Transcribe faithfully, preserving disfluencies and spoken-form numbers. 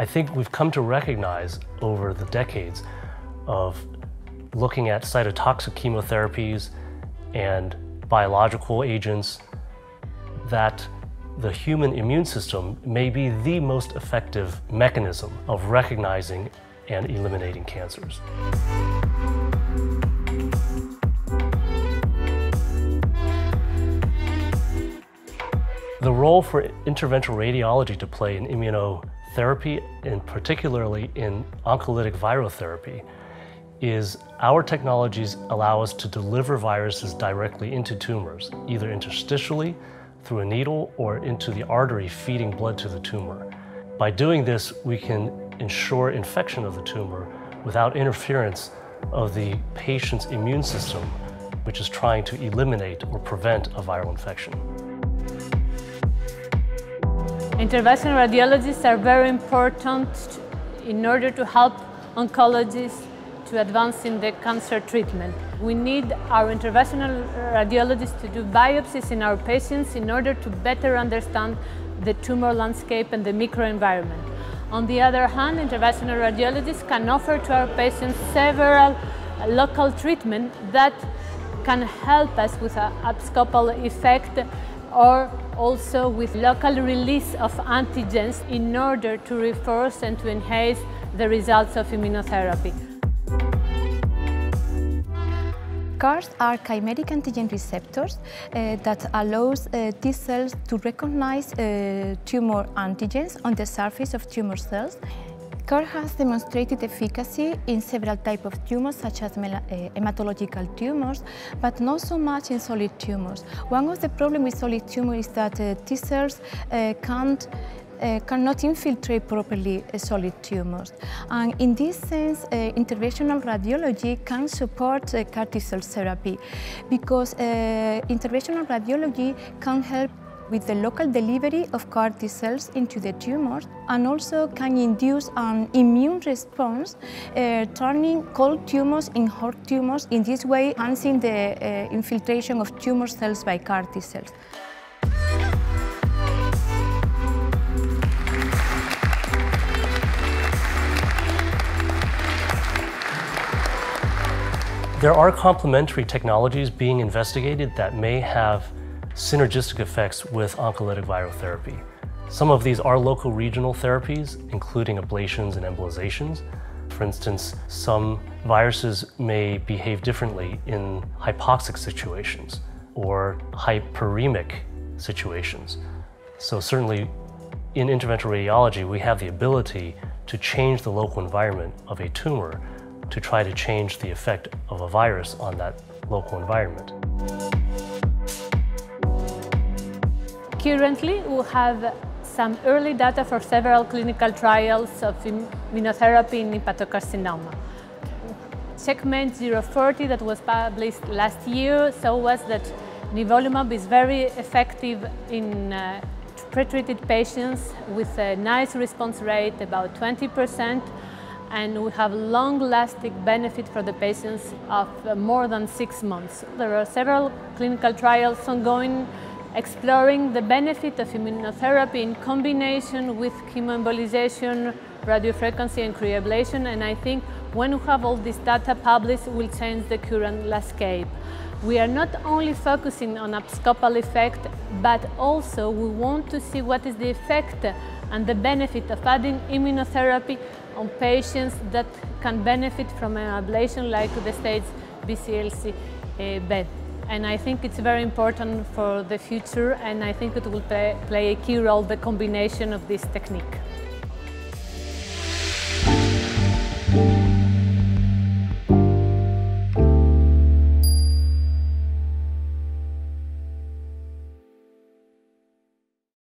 think we've come to recognize over the decades of looking at cytotoxic chemotherapies and biological agents that the human immune system may be the most effective mechanism of recognizing and eliminating cancers. The role for interventional radiology to play in immunotherapy, and particularly in oncolytic virotherapy, is our technologies allow us to deliver viruses directly into tumors, either interstitially, through a needle, or into the artery feeding blood to the tumor. By doing this, we can ensure infection of the tumor without interference of the patient's immune system, which is trying to eliminate or prevent a viral infection. Interventional radiologists are very important in order to help oncologists to advance in the cancer treatment. We need our interventional radiologists to do biopsies in our patients in order to better understand the tumor landscape and the microenvironment. On the other hand, interventional radiologists can offer to our patients several local treatments that can help us with an abscopal effect or also with local release of antigens in order to reinforce and to enhance the results of immunotherapy. C A Rs are chimeric antigen receptors uh, that allows uh, T cells to recognize uh, tumor antigens on the surface of tumor cells. C A R has demonstrated efficacy in several types of tumors, such as uh, hematological tumors, but not so much in solid tumors. One of the problems with solid tumors is that uh, T cells uh, can't Uh, cannot infiltrate properly uh, solid tumors. And in this sense, uh, interventional radiology can support uh, C A R T-cell therapy because uh, interventional radiology can help with the local delivery of C A R T-cells into the tumors and also can induce an immune response, uh, turning cold tumors in hot tumors, in this way enhancing the uh, infiltration of tumor cells by C A R T-cells. There are complementary technologies being investigated that may have synergistic effects with oncolytic virotherapy. Some of these are local regional therapies, including ablations and embolizations. For instance, some viruses may behave differently in hypoxic situations or hyperemic situations. So certainly in interventional radiology, we have the ability to change the local environment of a tumor to try to change the effect of a virus on that local environment. Currently, we have some early data for several clinical trials of immunotherapy in hepatocarcinoma. Checkmate zero forty that was published last year showed us that nivolumab is very effective in uh, pretreated patients with a nice response rate, about twenty percent, and we have long-lasting benefit for the patients of more than six months. There are several clinical trials ongoing exploring the benefit of immunotherapy in combination with chemoembolization, radiofrequency and cryoablation, and I think when we have all this data published, it will change the current landscape. We are not only focusing on abscopal effect, but also we want to see what is the effect and the benefit of adding immunotherapy on patients that can benefit from an ablation like the stage B C L C B. And I think it's very important for the future, and I think it will play, play a key role, the combination of this technique.